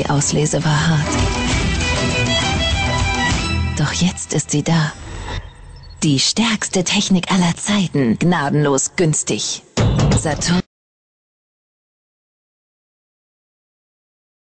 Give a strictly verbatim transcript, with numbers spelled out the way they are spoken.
Drehauslese war hart. Doch jetzt ist sie da. Die stärkste Technik aller Zeiten, gnadenlos günstig. Saturn